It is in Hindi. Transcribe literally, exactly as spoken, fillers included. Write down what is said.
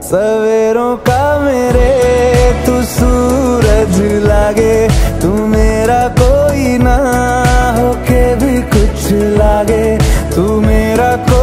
सवेरों का मेरे तू सूरज लागे, तू मेरा कोई ना होके भी कुछ लागे, तू मेरा कोई